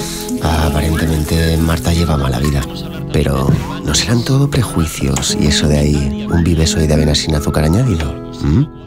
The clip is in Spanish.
Aparentemente Marta lleva mala vida, pero ¿no serán todo prejuicios y eso de ahí un vivesoy de avena sin azúcar añadido? ¿Mm?